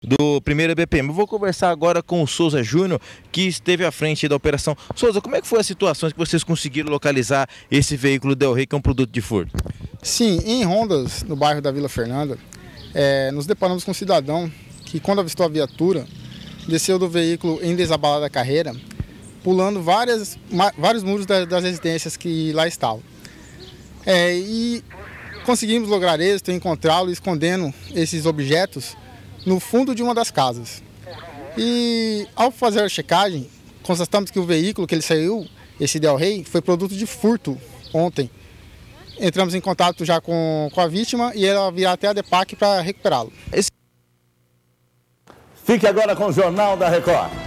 do primeiro BPM. Eu vou conversar agora com o Souza Júnior, que esteve à frente da operação. Souza, como é que foi a situação que vocês conseguiram localizar esse veículo Del Rey, que é um produto de furto? Sim, em Rondas, no bairro da Vila Fernanda, nos deparamos com um cidadão que, quando avistou a viatura, desceu do veículo em desabalada carreira, pulando vários muros das residências que lá estavam. E conseguimos lograr êxito, encontrá-lo escondendo esses objetos no fundo de uma das casas. E ao fazer a checagem, constatamos que o veículo que ele saiu, esse Del Rey, foi produto de furto ontem. Entramos em contato já com a vítima e ela virá até a DEPAC para recuperá-lo. Fique agora com o Jornal da Record.